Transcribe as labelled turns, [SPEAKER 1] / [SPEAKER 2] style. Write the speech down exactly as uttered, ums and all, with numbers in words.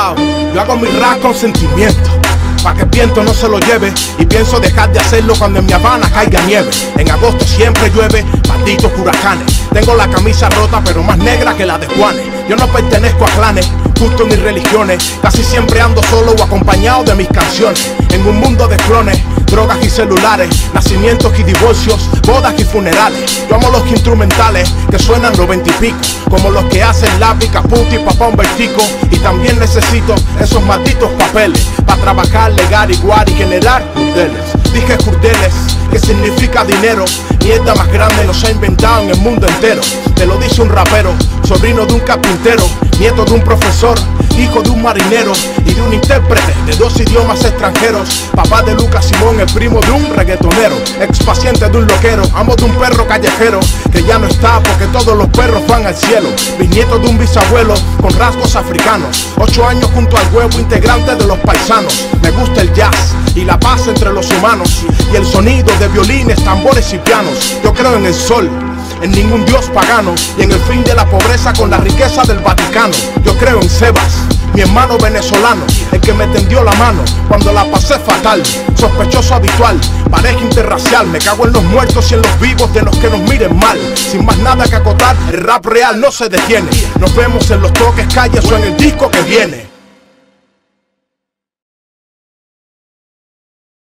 [SPEAKER 1] Wow, yo hago mi rap con sentimiento, pa' que el viento no se lo lleve. Y pienso dejar de hacerlo cuando en mi Habana caiga nieve. En agosto siempre llueve, malditos huracanes. Tengo la camisa rota pero más negra que la de Juanes. Yo no pertenezco a clanes, justo ni religiones. Casi siempre ando solo o acompañado de mis canciones. En un mundo de clones, drogas y celulares, nacimientos y divorcios, bodas y funerales. Yo amo los instrumentales que suenan noventa y pico, como los que hacen lápiz, caputi, papá un vertico. Y también necesito esos malditos papeles para trabajar, legal, igual y generar jurdeles. Dije jurdeles, que significa dinero. Mierda más grande no se ha inventado en el mundo entero. Te lo dice un rapero, sobrino de un carpintero, nieto de un profesor, hijo de un marinero y de un intérprete de dos idiomas extranjeros. Papá de Lucas Simón, el primo de un reggaetonero, ex paciente de un loquero, amo de un perro callejero que ya no está porque todos los perros van al cielo. Bisnieto de un bisabuelo con rasgos africanos, ocho años junto al huevo, integrante de los paisanos. Me gusta el jazz y la paz entre los humanos y el sonido de violines, tambores y pianos. Yo creo en el sol, en ningún dios pagano y en el fin de la pobreza con la riqueza del Vaticano. Yo creo en Sebas, mi hermano venezolano, el que me tendió la mano cuando la pasé fatal. Sospechoso habitual, pareja interracial. Me cago en los muertos y en los vivos de los que nos miren mal. Sin más nada que acotar, el rap real no se detiene. Nos vemos en los toques calles o en el disco que viene.